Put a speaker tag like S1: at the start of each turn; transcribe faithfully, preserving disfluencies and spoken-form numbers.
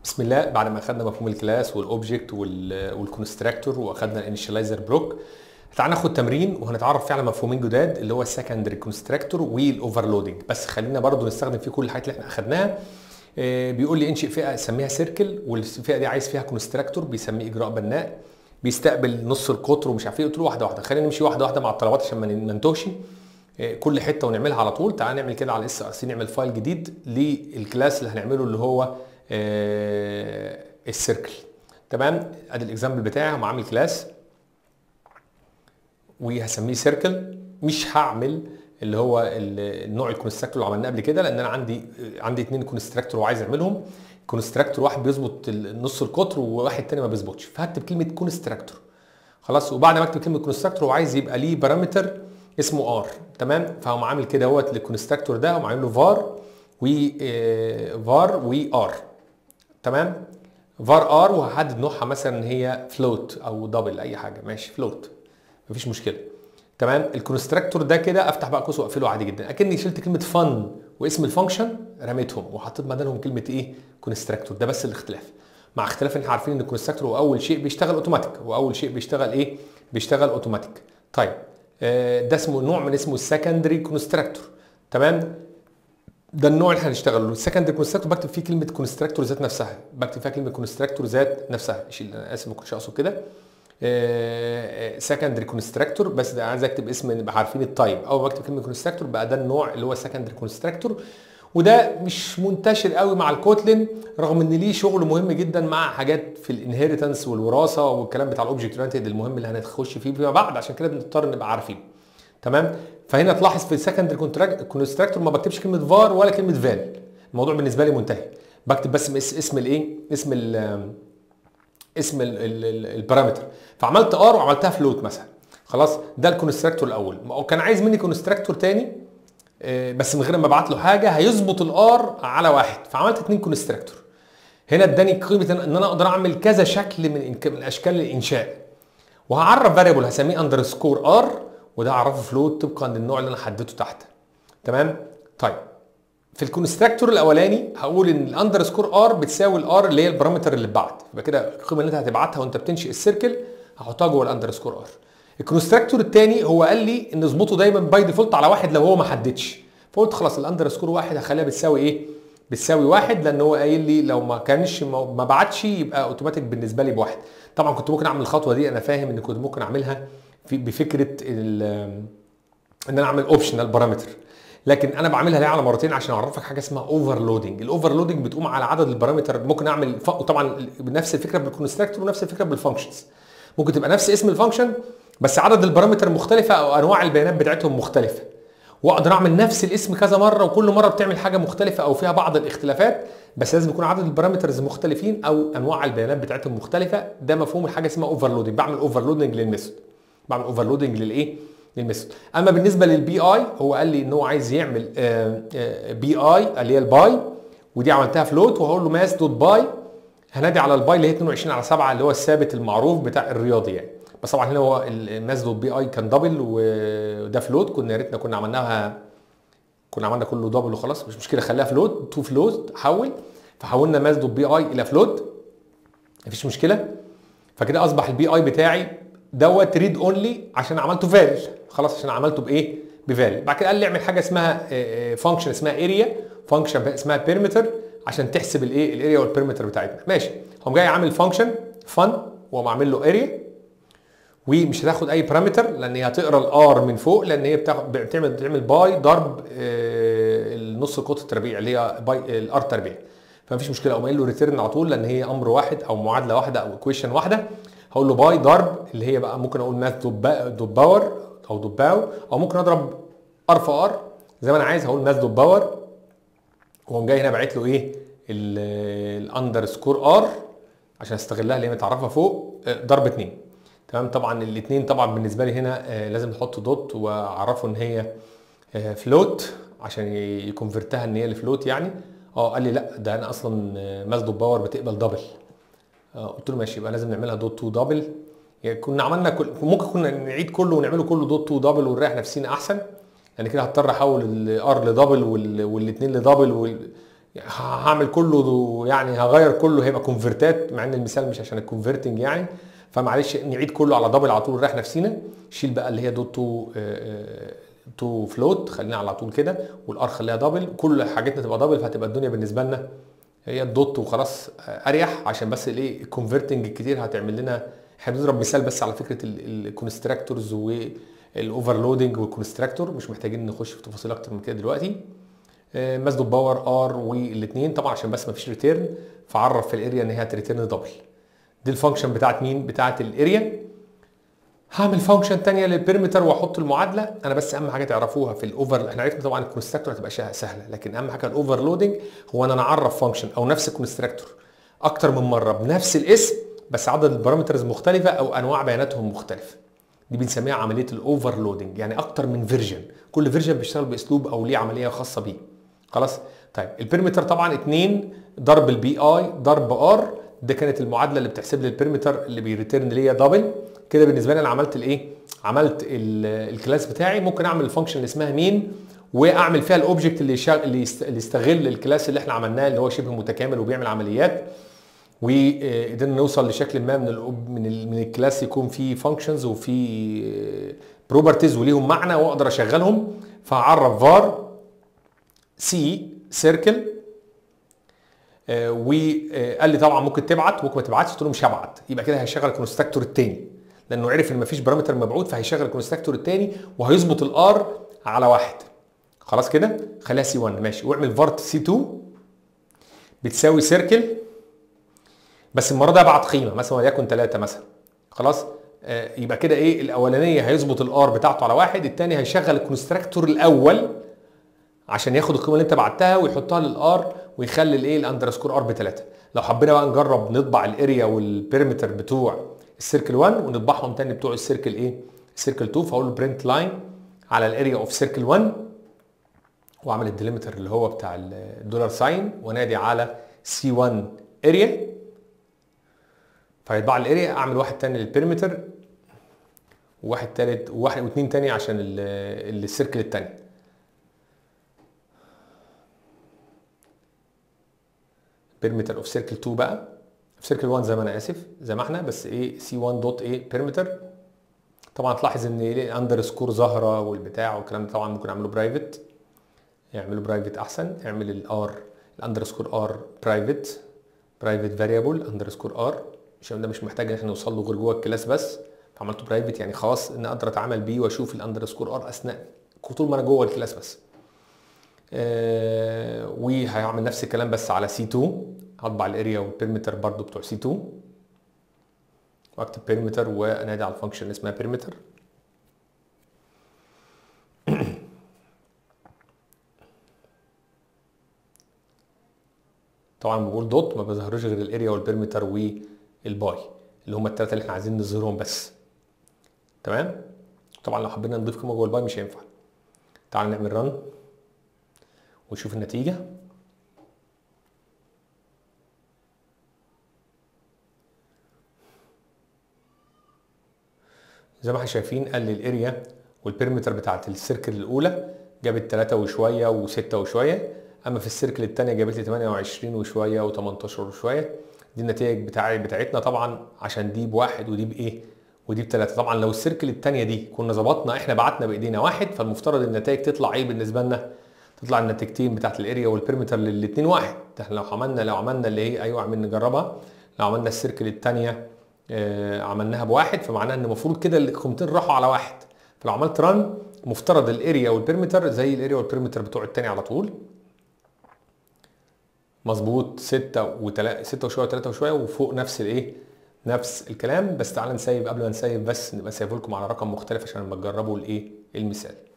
S1: بسم الله. بعد ما اخدنا مفهوم الكلاس والاوبجكت والكونستراكتور واخدنا الانيشاليزر بلوك، تعالى ناخد تمرين وهنتعرف فيه على مفهومين جداد اللي هو السكندري كونستراكتور والاوفرلودنج. بس خلينا برضو نستخدم فيه كل الحاجات اللي احنا اخدناها. بيقول لي انشئ فئه سميها سيركل، والفئه دي عايز فيها كونستراكتور بيسميه اجراء بناء، بيستقبل نص القطر ومش عارف ايه. قلت له واحده واحده، خلينا نمشي واحده واحده مع الطلبات عشان ما ننتهش كل حته ونعملها على طول. تعالى نعمل كده على اس ار سي، نعمل فايل جديد للكلاس اللي هنعمله اللي هو آه السيركل. تمام، ادي الاكزامبل بتاعي. هم عامل كلاس وهسميه سيركل. مش هعمل اللي هو النوع الكونستراكتور اللي عملناه قبل كده، لان انا عندي عندي اثنين كونستراكتور وعايز اعملهم. كونستراكتور واحد بيظبط نص القطر وواحد تاني ما بيظبطش، فهكتب كلمه كونستراكتور خلاص. وبعد ما اكتب كلمه كونستراكتور وعايز يبقى ليه بارامتر اسمه ار. تمام، فهم عامل كده اهوت للكونستراكتور ده، هم عامل له فار و فار وار. تمام، فار ار، وهحدد نوعها مثلا ان هي فلوت او دبل، اي حاجه ماشي، فلوت مفيش مشكله. تمام، الكونستراكتور ده كده افتح بقى قوس واقفله عادي جدا، اكني شلت كلمه فن واسم الفانكشن رميتهم وحطيت بدلهم كلمه ايه؟ كونستراكتور. ده بس الاختلاف، مع اختلاف ان احنا عارفين ان الكونستراكتور هو اول شيء بيشتغل اوتوماتيك، واول شيء بيشتغل ايه؟ بيشتغل اوتوماتيك. طيب آه ده اسمه نوع من اسمه السكندري كونستراكتور. تمام، ده النوع اللي هنشتغل له. السكندري كونستراكتور بكتب فيه كلمه كونستراكتور ذات نفسها، بكتب فيها كلمه كونستراكتور ذات نفسها. شيل، انا اسف ما كنتش اقصد كده. سكندري كونستراكتور، بس ده عايز اكتب اسم نبقى عارفين التايب. اول ما بكتب كلمه كونستراكتور بقى ده النوع اللي هو سكندري كونستراكتور. وده مش منتشر قوي مع الكوتلين، رغم ان ليه شغل مهم جدا مع حاجات في الانهيرتنس والوراثه والكلام بتاع الاوبجكت اورينتد المهم اللي هنخش فيه فيما بعد، عشان كده بنضطر نبقى عارفين. تمام، فهنا تلاحظ في السكندري كونستراكتور ما بكتبش كلمه فار ولا كلمه فال. الموضوع بالنسبه لي منتهي، بكتب بس اسم الايه؟ اسم ال اسم البارامتر. فعملت ار وعملتها فلوت مثلا، خلاص. ده الكونستراكتور الاول. كان عايز مني كونستراكتور تاني بس من غير ما ابعت له حاجه هيظبط الار على واحد، فعملت اتنين كونستراكتور. هنا اداني قيمه ان انا اقدر اعمل كذا شكل من من اشكال الانشاء، وهعرف فاريبل هسميه اندرسكور ار، وده هعرفه فلوت طبقا للنوع اللي انا حددته تحت. تمام، طيب في الكونستراكتور الاولاني هقول ان الاندرسكور ار بتساوي الار اللي هي البارامتر اللي اتبعت، يبقى كده القيمه اللي انت هتبعتها وانت بتنشئ السيركل هحطها جوه الاندرسكور ار. الكونستراكتور الثاني هو قال لي ان اظبطه دايما باي ديفولت على واحد لو هو ما حددش، فقلت خلاص الاندرسكور واحد هخليها بتساوي ايه؟ بتساوي واحد، لان هو قايل لي لو ما كانش ما بعتش يبقى اوتوماتيك بالنسبه لي بواحد. طبعا كنت ممكن اعمل الخطوه دي، انا فاهم ان كنت ممكن اعملها في بفكره ان انا اعمل اوبشنال بارامتر، لكن انا بعملها ليه على مرتين؟ عشان اعرفك حاجه اسمها اوفرلودنج. الاوفرلودنج بتقوم على عدد البارامتر. ممكن اعمل ف... طبعا نفس الفكره بالكونستراكتور ونفس الفكره بالفانكشنز، ممكن تبقى نفس اسم الفانكشن بس عدد البارامتر مختلفه او انواع البيانات بتاعتهم مختلفه، واقدر اعمل نفس الاسم كذا مره وكل مره بتعمل حاجه مختلفه او فيها بعض الاختلافات، بس لازم يكون عدد البارامترز مختلفين او انواع البيانات بتاعتهم مختلفه. ده مفهوم الحاجه اسمها اوفرلودنج. بعمل اوفرلودنج للميثود، بعمل اوفرلودنج للايه؟ للميثود. اما بالنسبه للبي اي هو قال لي ان هو عايز يعمل بي اي اللي هي الباي، ودي عملتها فلوت، وهقول له ماس دوت باي. هنادي على الباي اللي هي اتنين وعشرين على سبعة اللي هو الثابت المعروف بتاع الرياضي يعني، بس طبعا هنا هو الماس دوت بي اي كان دبل وده فلوت. كنا يا ريتنا كنا عملناها كنا عملنا كله دبل وخلاص، مش مشكله، خليها فلوت. تو فلوت حول، فحولنا ماس دوت بي اي الى فلوت، مفيش مشكله. فكده اصبح البي اي بتاعي دوت ريد اونلي عشان عملته فال، خلاص، عشان عملته بايه؟ بفال. بعد كده قال لي اعمل حاجه اسمها فانكشن اسمها اريا، فانكشن اسمها بيريمتر عشان تحسب الايه؟ الاريا والبيريمتر بتاعتنا. ماشي، هم جاي عامل فانكشن فن وقام عامل له اريا، ومش هتاخد اي بارامتر لان هي هتقرا الار من فوق، لان هي بتعمل بتعمل باي ضرب النص القطر التربيع اللي هي باي الار تربيع، فمفيش مشكله. اقوم قايل له ريتيرن على طول لان هي امر واحد او معادله واحده او ايكويشن واحده. هقول له باي ضرب اللي هي بقى ممكن اقول ماث دوت باور او دوت باو، او ممكن اضرب ار في ار زي ما انا عايز. هقول ماث دوت باور، واقوم جاي هنا باعت له ايه؟ الاندرسكور ار عشان استغلها اللي هي متعرفه فوق ضرب اتنين. تمام، طبعا الاثنين طبعا بالنسبه لي هنا لازم نحط دوت واعرفه ان هي فلوت عشان يكونفرتها ان هي لفلوت يعني. اه قال لي لا ده انا اصلا ماث دوت باور بتقبل دبل. قلت له ماشي، يبقى لازم نعملها دوت تو دبل. يعني كنا عملنا كل... ممكن كنا نعيد كله ونعمله كله دوت تو دبل ونريح نفسينا احسن، يعني كده هضطر احول الار لدبل والاثنين لدبل وال... هعمل كله يعني هغير كله هيبقى كونفرتات، مع ان المثال مش عشان الكونفرتنج يعني، فمعلش نعيد كله على دبل على طول نريح نفسينا. شيل بقى اللي هي دوت تو تو فلوت، خلينا على طول كده، والار خليها دبل، كل حاجتنا تبقى دبل، فهتبقى الدنيا بالنسبه لنا هي الدوت وخلاص اريح، عشان بس الايه الكونفرتنج الكتير هتعمل لنا. احنا بنضرب مثال بس على فكره الكونستراكتورز والاوفرلودنج والكونستراكتور، مش محتاجين نخش في تفاصيل اكتر من كده دلوقتي. مازدو باور ار والاثنين طبعا عشان بس ما فيش ريتيرن، فعرف في الاريا ان هي هتريتيرن دبل. دي الفانكشن بتاعت مين؟ بتاعت الاريا. هعمل فانكشن ثانيه للبيريمتر واحط المعادله. انا بس اهم حاجه تعرفوها في الاوفر، احنا عرفنا طبعا الكونستراكتور هتبقى سهله، لكن اهم حاجه الاوفرلودنج هو ان انا اعرف فانكشن او نفس الكونستراكتور اكتر من مره بنفس الاسم، بس عدد البارامترز مختلفه او انواع بياناتهم مختلفه. دي بنسميها عمليه الاوفرلودنج، يعني اكتر من فيرجن، كل فيرجن بيشتغل باسلوب او ليه عمليه خاصه بيه. خلاص. طيب البيريمتر طبعا اتنين ضرب البي اي ضرب ار، ده كانت المعادله اللي بتحسب لي البيريمتر اللي بيريتيرن ليا دبل. كده بالنسبه لي انا عملت الايه؟ عملت الكلاس بتاعي. ممكن اعمل الفانكشن اللي اسمها مين واعمل فيها الاوبجكت اللي شا... اللي يستغل الكلاس اللي احنا عملناه اللي هو شبه متكامل وبيعمل عمليات، وقدرنا نوصل لشكل ما من ال من ال من الكلاس يكون فيه فانكشنز وفيه بروبرتيز وليهم معنى واقدر اشغلهم. فهعرف فار سي سيركل، وقال لي طبعا ممكن تبعت ممكن ما تبعتش، قلت له مش هبعت. يبقى كده هيشغل الكونستراكتور الثاني، لانه عرف ان مفيش بارامتر مبعوث، فهيشغل الكونستراكتور الثاني وهيظبط الار على واحد. خلاص كده خليها سي واحد ماشي، واعمل فارت سي اتنين بتساوي سيركل، بس المره ده ابعت قيمه مثلا وليكن ثلاثة مثلا. خلاص. آه يبقى كده ايه؟ الاولانيه هيظبط الار بتاعته على واحد، الثاني هيشغل الكونستراكتور الاول عشان ياخد القيمه اللي انت بعتها ويحطها للار ويخلي الايه الاندرسكور ار بثلاثه. لو حبينا بقى نجرب نطبع الاريا والبيريمتر بتوع السيركل واحد ونطبعهم تاني بتوع السيركل ايه؟ السيركل اتنين، فاقول له برنت لاين على الاريا اوف سيركل واحد واعمل الديليمتر اللي هو بتاع الدولار ساين وانادي على سي واحد اريا، فيطبع الاريا. اعمل واحد تاني للبيريمتر وواحد تالت وواحد واثنين تاني عشان السيركل التاني. بيريمتر اوف سيركل اتنين بقى، في سيركل واحد زي ما انا اسف زي ما احنا، بس ايه سي واحد دوت ايه بيريمتر. طبعا تلاحظ ان ايه اندرسكور ظاهره والبتاع والكلام ده، طبعا ممكن اعمله برايفت، يعمله برايفت احسن. اعمل الار الاندرسكور ار برايفت برايفت فاريبل اندرسكور ار، عشان ده مش محتاج ان احنا نوصل له غير جوه الكلاس بس، فعملته برايفت يعني خلاص ان اقدر اتعامل بيه واشوف الاندرسكور ار اثناء طول ما انا جوه الكلاس بس. آه وهيعمل نفس الكلام بس على سي اتنين، هطبع الاريا والبيريمتر برضو بتوع سي اتنين واكتب بيريمتر وانادي على الفانكشن اللي اسمها بيريمتر. طبعا بقول دوت ما بظهرش غير الاريا والبيريمتر والباي اللي هم الثلاثه اللي احنا عايزين نظهرهم بس. تمام. طبعا لو حبينا نضيف قيمه جوه الباي مش هينفع. تعال نعمل رن ونشوف النتيجه. زي ما احنا شايفين قال لي الاريا والبيريمتر بتاعت السيركل الاولى جابت ثلاثة وشويه وستة وشويه، اما في السيركل الثانيه جابت لي ثمانية وعشرين وشويه و18 وشويه. دي النتائج بتاعي بتاعتنا طبعا، عشان دي بواحد ودي بايه ودي بثلاثه. طبعا لو السيركل الثانيه دي كنا ظبطنا احنا بعتنا بايدينا واحد، فالمفترض النتائج تطلع ايه بالنسبه لنا؟ تطلع النتيجتين بتاعت الاريا والبيريمتر للاثنين واحد. احنا لو عملنا لو عملنا اللي هي ايوه عملنا نجربها، لو عملنا السيركل الثانيه آه عملناها بواحد، فمعناه ان المفروض كده القيمتين راحوا على واحد. فلو عملت رن مفترض الاريا والبيريمتر زي الاريا والبيريمتر بتوع الثاني على طول مظبوط، ستة وتلا... ستة وشويه وثلاثة وشويه وفوق نفس الايه نفس الكلام. بس تعالى نسيب قبل ما نسيب بس نبقى سايبه لكم على رقم مختلف عشان لما تجربوا الايه المثال.